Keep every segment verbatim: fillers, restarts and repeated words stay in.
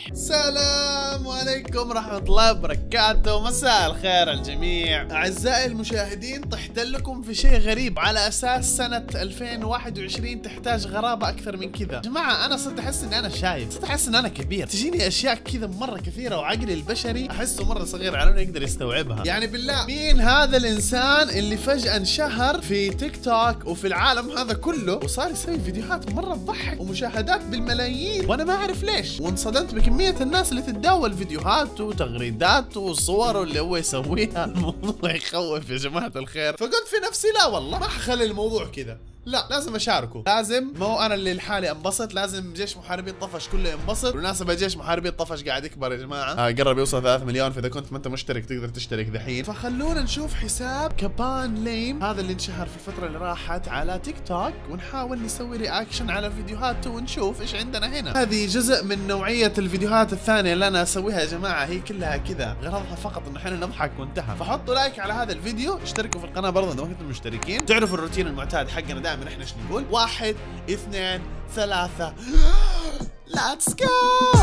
السلام عليكم ورحمة الله وبركاته، مساء الخير الجميع. أعزائي المشاهدين، طحت لكم في شيء غريب على أساس سنة ألفين وواحد وعشرين تحتاج غرابة أكثر من كذا. جماعة أنا صرت أحس إني أنا شايب، صرت أحس إن أنا كبير، تجيني أشياء كذا مرة كثيرة وعقلي البشري أحسه مرة صغير على إنه يقدر يستوعبها. يعني بالله مين هذا الإنسان اللي فجأة انشهر في تيك توك وفي العالم هذا كله وصار يسوي فيديوهات مرة تضحك ومشاهدات بالملايين وأنا ما أعرف ليش؟ وانصدمت بكمية الناس اللي تتداول فيديوهاته وتغريداته وصوره اللي هو يسويها. الموضوع يخوف يا جماعة الخير. فقلت في نفسي لا والله ما حخلي الموضوع كذا، لا لازم اشاركه، لازم مو انا اللي لحالي انبسط، لازم جيش محاربين طفش كله ينبسط. بالمناسبة جيش محاربين طفش قاعد يكبر يا جماعة، آه قرب يوصل ثلاثة مليون، فاذا كنت ما انت مشترك تقدر تشترك دحين. فخلونا نشوف حساب كابان ليم هذا اللي انشهر في الفترة اللي راحت على تيك توك ونحاول نسوي رياكشن على فيديوهاته ونشوف ايش عندنا هنا. هذه جزء من نوعية الفيديوهات الثانية اللي انا اسويها يا جماعة، هي كلها كذا غرضها فقط انه احنا نضحك وانتهى. فحطوا لايك على هذا الفيديو، اشتركوا في القناة برضه اذا ما كنتم مشتركين. تعرفوا الروتين المعتاد حقنا دائما احنا ايش نقول؟ واحد اثنين ثلاثة ليتس جو.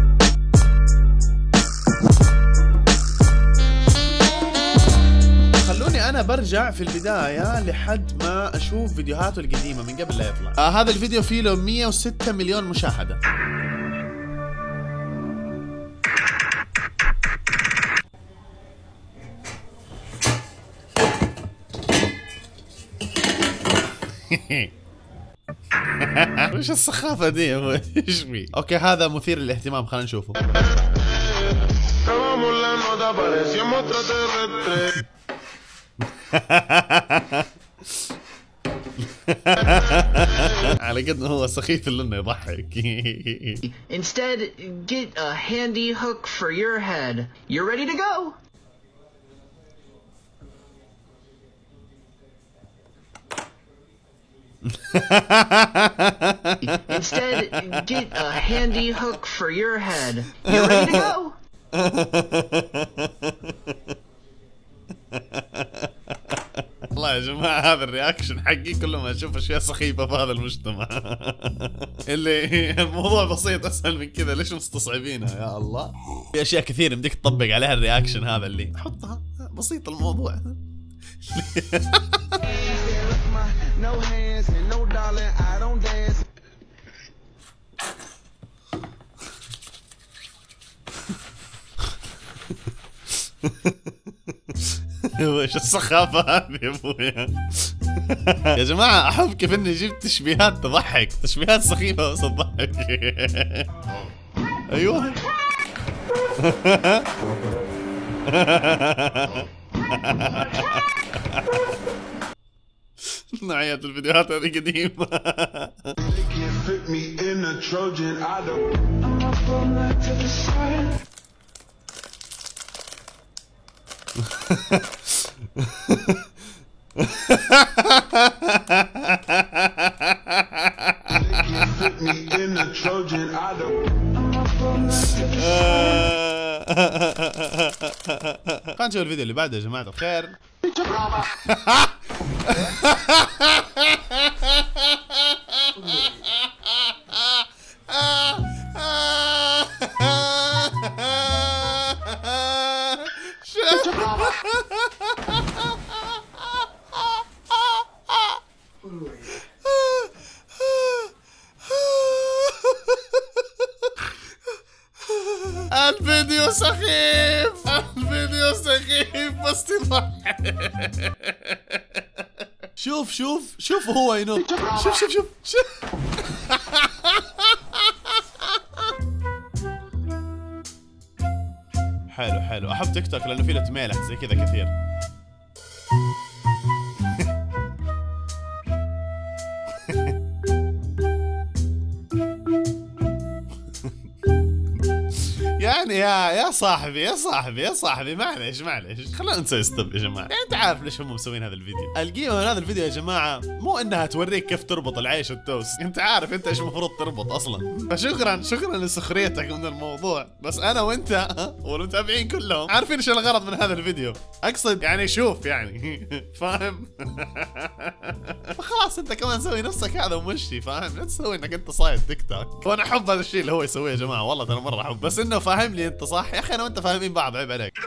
خلوني انا برجع في البداية لحد ما اشوف فيديوهاته القديمة من قبل لا يطلع. آه هذا الفيديو فيه له مية وستة مليون مشاهدة. وش السخافة دي يا ابوي؟ ايش في؟ اوكي هذا مثير للاهتمام، خلينا نشوفه. على قد ما هو سخيف الا انه يضحك. Instead, get a handy hook for your head. You're ready to go. Instead, get a handy hook for your head. You're ready to go. والله يا جماعة هذا الرياكشن حقي كل ما اشوف اشياء سخيفة في هذا المجتمع. اللي الموضوع بسيط اسهل من كذا، ليش مستصعبينها يا الله؟ في اشياء كثير بدك تطبق عليها الرياكشن هذا اللي حطها بسيط الموضوع. No hands and no darling, I don't dance. وش السخافة هذه يا ابويا؟ يا جماعة احب كيف اني جبت تشبيهات تضحك، تشبيهات سخيفة بس تضحك. ايوه. نوعية الفيديوهات هذه قديمة. خلينا نشوف الفيديو اللي بعده يا جماعة الخير. الفيديو سخيف، الفيديو سخيف بس تضحك. شوف شوف شوف هو ينط، شوف شوف شوف شوف. حلو حلو، احب تيك توك لانه فيه له تميلح زي كذا كثير. يعني يا يا صاحبي يا صاحبي يا صاحبي معليش معليش خلينا نسوي ستوب يا جماعه. يعني انت عارف ليش هم مسوين هذا الفيديو. القيمه من هذا الفيديو يا جماعه مو انها توريك كيف تربط العيش والتوست، انت عارف انت ايش المفروض تربط اصلا. فشكرا شكرا لسخريتك من الموضوع، بس انا وانت والمتابعين كلهم عارفين ايش الغرض من هذا الفيديو. اقصد يعني شوف يعني فاهم. فخلاص انت كمان سوي نفسك هذا ومشي، فاهم؟ لا تسوي انك انت صايد تيك توك. وانا احب هذا الشيء اللي هو يسويه يا جماعه، والله ترى مره احب، بس انه فاهم لي انت صح يا اخي. انا وانت فاهمين بعض، عيب عليك.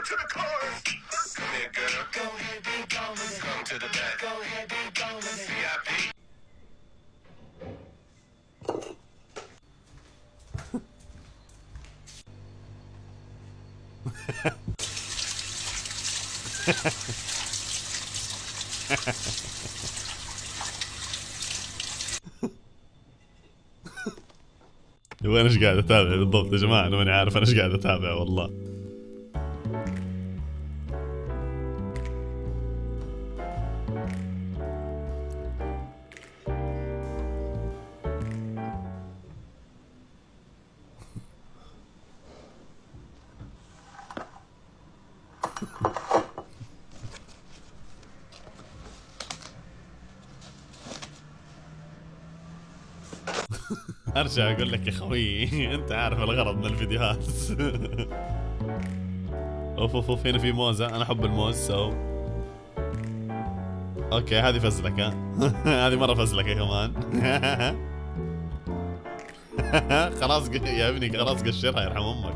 وين ايش قاعد اتابع بالضبط يا جماعه؟ انا ماني عارف انا ايش قاعد اتابع والله. ارجع اقول لك يا خوي انت عارف الغرض من الفيديوهات. اوف اوف اوف هنا في موزه، انا احب الموز سو. اوكي هذه فزلكه. هذه مره فزلكه كمان. خلاص يا ابني خلاص قشرها يرحم امك.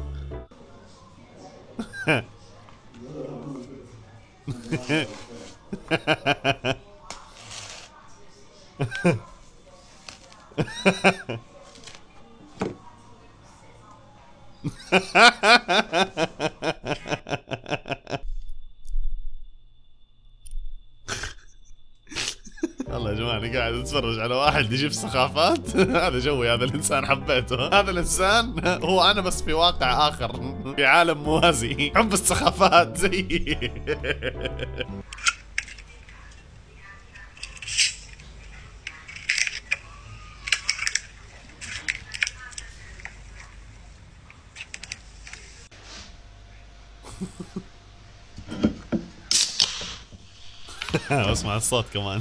والله يا جماعة أنا قاعد أتفرج على واحد يجيب سخافات. هذا جوي، هذا الإنسان حبيته. هذا الإنسان هو أنا بس في واقع آخر، في عالم موازي، حب السخافات زي. اسمع الصوت كمان.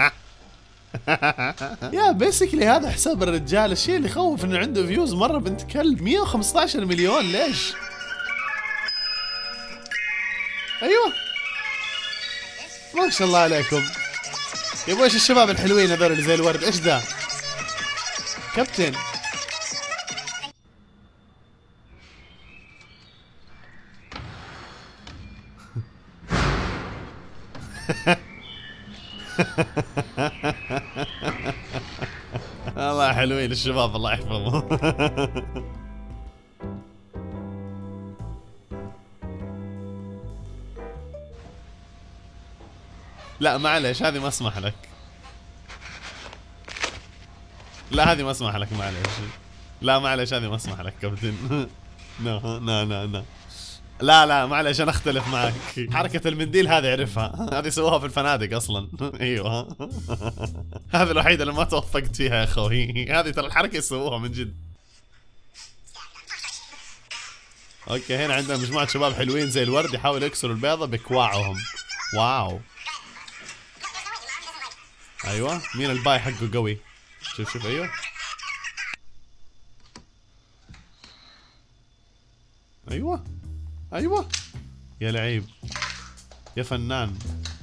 يا بيسكلي هذا حساب الرجال. الشيء اللي يخوف انه عنده فيوز مره بنت كلب، مية وخمسة عشر مليون. ليش؟ ايوه ما شاء الله عليكم يا ابو. ايش الشباب الحلوين هذول اللي زي الورد؟ ايش ذا كابتن؟ والله حلوين الشباب الله يحفظهم. لا معلش هذه ما اسمح لك. لا هذه ما اسمح لك معلش. لا معلش هذه ما اسمح لك كابتن. لا لا لا لا لا لا معلش انا اختلف معك. حركة المنديل هذه اعرفها، هذه سووها في الفنادق اصلا. ايوه هذه الوحيدة اللي ما توفقت فيها يا اخوي. هذه ترى الحركة يسووها من جد. اوكي هنا عندنا مجموعة شباب حلوين زي الورد يحاولوا يكسروا البيضة بكواعهم. واو ايوه مين الباي حقه قوي. شوف شوف ايوه ايوه ايوه يا لعيب يا فنان.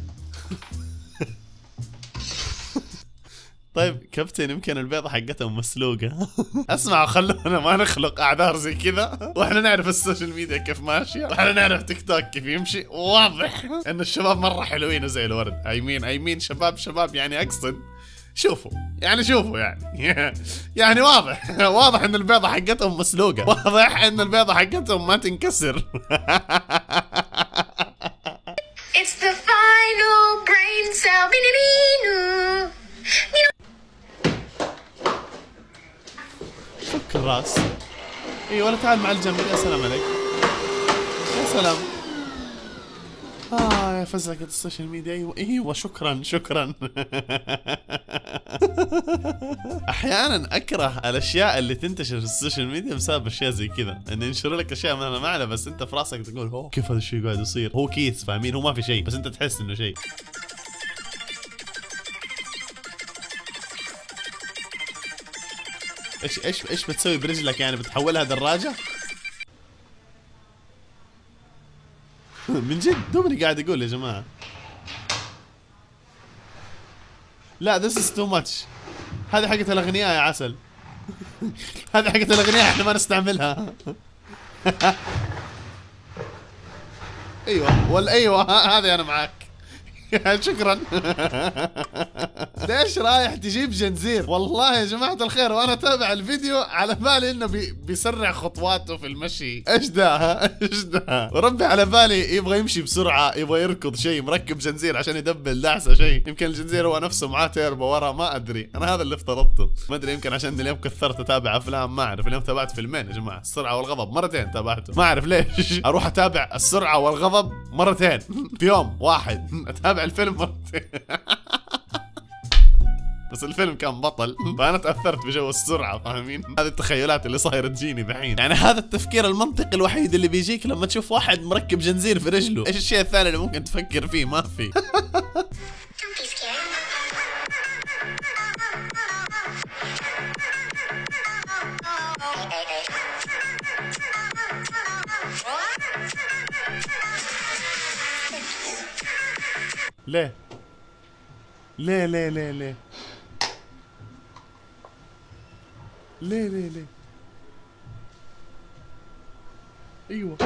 طيب كابتن يمكن البيضة حقتهم مسلوقة. اسمع خلونا ما نخلق اعذار زي كذا، واحنا نعرف السوشيال ميديا كيف ماشية، واحنا نعرف تيك توك كيف يمشي. واضح ان الشباب مرة حلوين زي الورد. ايمين ايمين شباب شباب يعني اقصد شوفوا يعني شوفوا يعني يعني واضح واضح ان البيضة حقتهم مسلوقة، واضح ان البيضة حقتهم ما تنكسر. It's the final brain cell. فك الراس. اي ولا تعال مع الجنب. يا سلام عليك يا سلام. اه يا فزلكة السوشيال ميديا. ايوه ايوه شكرا شكرا. احيانا اكره الاشياء اللي تنتشر في السوشيال ميديا بسبب اشياء زي كذا، ان ينشروا لك اشياء ما معنا بس انت في راسك تقول هو كيف هذا الشيء قاعد يصير، هو كيس فاهمين، هو ما في شيء بس انت تحس انه شيء. ايش ايش ايش بتسوي برجلك يعني؟ بتحولها دراجة؟ من جد دوبني قاعد اقول يا جماعة. لا this is too much. هذه حقت الاغنياء يا عسل. هذه حقت الاغنياء احنا ما نستعملها. ايوه ولا ايوه هذه انا معاك. شكرا. ليش رايح تجيب جنزير؟ والله يا جماعة الخير وانا اتابع الفيديو على بالي انه بي بيسرع خطواته في المشي. ايش ده؟ ايش ده؟ وربي على بالي يبغى يمشي بسرعة، يبغى يركض شيء، مركب جنزير عشان يدبل دعسة شيء. يمكن الجنزير هو نفسه معاه تيربو ورا، ما ادري، انا هذا اللي افترضته. ما ادري يمكن عشان اليوم كثرت اتابع افلام، ما اعرف. اليوم تابعت فيلمين يا جماعة، السرعة والغضب مرتين تابعته، ما اعرف ليش. اروح اتابع السرعة والغضب مرتين في يوم واحد، اتابع الفيلم مرتين. بس الفيلم كان بطل فانا تاثرت بجو السرعه، فاهمين؟ هذه التخيلات اللي صايره تجيني دحين. يعني هذا التفكير المنطقي الوحيد اللي بيجيك لما تشوف واحد مركب جنزير في رجله. ايش الشيء الثاني اللي ممكن تفكر فيه؟ ما في. ليه؟ ليه ليه ليه ليه؟ ليه ليه ليه؟ ايوه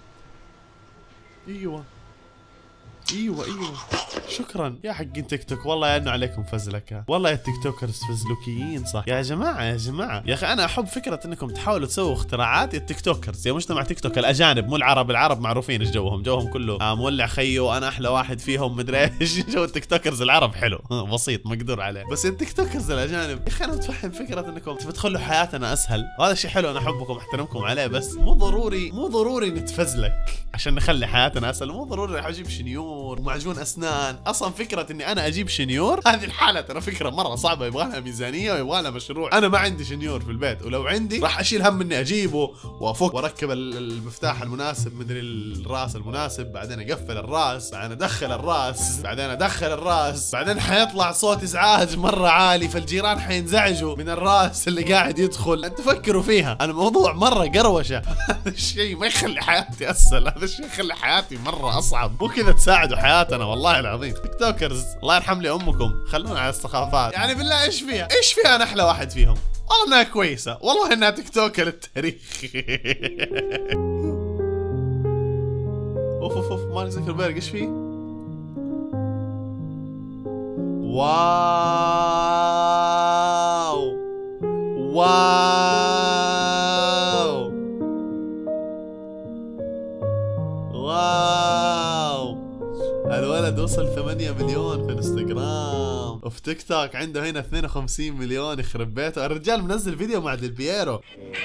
ايوه ايوه ايوه شكرا يا حقين تيك توك. والله يا انه عليكم فزلكه، والله يا تيك توكرز فزلوكيين صح. يا جماعه يا جماعه يا اخي انا احب فكره انكم تحاولوا تسووا اختراعات يا التيك توكرز، يا مجتمع تيك توك الاجانب مو العرب. العرب معروفين ايش جوهم، جوهم كله آه مولع خيو انا احلى واحد فيهم مدري ايش. جو التيك توكرز العرب حلو بسيط مقدور عليه، بس التيك توكرز الاجانب يا اخي انا متفهم فكره انكم تبي تخلوا حياتنا اسهل، وهذا شيء حلو انا احبكم احترمكم عليه، بس مو ضروري مو ضروري نتفزلك عشان نخلي حياتنا اسهل. مو ضروري راح اجيب شنيور ومعجون اسنان. اصلا فكره اني انا اجيب شنيور هذه الحاله ترى فكره مره صعبه، يبغى لها ميزانيه ويبغى لها مشروع. انا ما عندي شنيور في البيت، ولو عندي راح اشيل هم اني اجيبه وافك واركب المفتاح المناسب مدري الراس المناسب، بعدين اقفل الراس، بعدين ادخل الراس، بعدين ادخل الراس، بعدين حيطلع صوت ازعاج مره عالي فالجيران حينزعجوا من الراس اللي قاعد يدخل. انتوا فكروا فيها، الموضوع مره قروشه. هذا الشيء ما يخلي حياتي اسهل، هذا الشيء يخلي حياتي مره اصعب. مو كذا تساعدوا حياتنا والله العظيم. تيك توكرز الله يرحم لي امكم، خلونا على الثقافات. يعني بالله ايش فيها؟ ايش فيها انا احلى واحد فيهم؟ والله انها كويسه، والله انها تيك توكر للتاريخ. اوف اوف اوف مارك زكربيرج ايش فيه؟ واو واو واو الولد وصل ثمانية مليون في انستغرام، وفي تيك توك عنده هنا اثنين وخمسين مليون. يخرب بيته الرجال منزل فيديو مع ديل بييرو.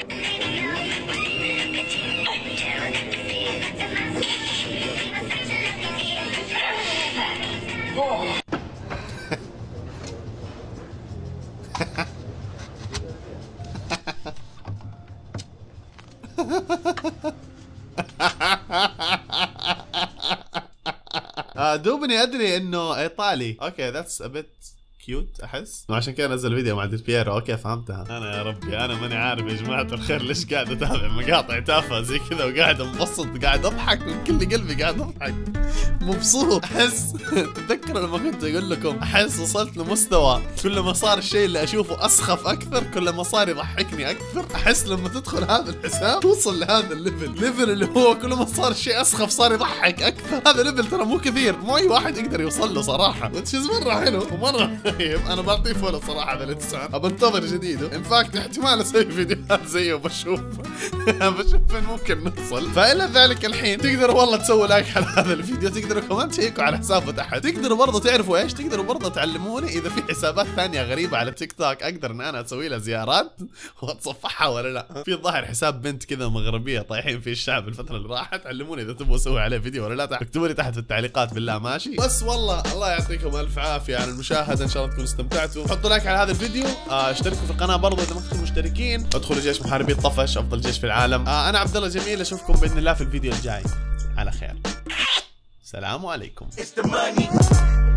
دوبني ادري انه ايطالي. اوكي ذاتس ا بيت كيوت احس، وعشان كذا نزل فيديو مع ديل بييرو. اوكي فهمتها. انا يا ربي انا ماني عارف يا جماعه الخير ليش قاعد اتابع مقاطع تافهه زي كذا وقاعد انبسط، قاعد اضحك من كل قلبي، قاعد اضحك مبسوط. احس تتذكروا لما كنت اقول لكم احس وصلت لمستوى كل ما صار الشيء اللي اشوفه اسخف اكثر كل ما صار يضحكني اكثر. احس لما تدخل هذا الحساب توصل لهذا الليفل، ليفل اللي هو كل ما صار الشيء اسخف صار يضحك اكثر. هذا ليفل ترى مو كثير، مو اي واحد يقدر يوصل له صراحه. وتشيز مره حلو ومره طيب، انا بعطيه فولو صراحه هذا الانسان، ابنتظر جديده. ان فاكت احتمال اسوي فيديوهات زيه وبشوف بشوف فين ممكن نوصل. فإلى ذلك الحين تقدروا والله تسووا لايك على هذا الفيديو، تقدروا تقدروا كمان تشيكوا على حسابه تحت. تقدروا برضه تعرفوا ايش، تقدروا برضه تعلموني اذا في حسابات ثانيه غريبه على تيك توك اقدر ان انا اسوي لها زيارات واتصفحها ولا لا. في الظاهر حساب بنت كذا مغربيه طايحين فيه الشعب الفتره اللي راحت، علموني اذا تبغوا اسوي عليه فيديو ولا لا، اكتبوا لي تحت في التعليقات بالله ماشي. بس والله الله يعطيكم الف عافيه على المشاهده، ان شاء الله تكونوا استمتعتوا. حطوا لايك على هذا الفيديو، آه اشتركوا في القناه برضه اذا ما كنتم مشتركين، ادخلوا جيش محاربي طفش افضل جيش في العالم. آه انا عبد الله جميل، اشوفكم باذن الله في الفيديو الجاي على خير. السلام عليكم.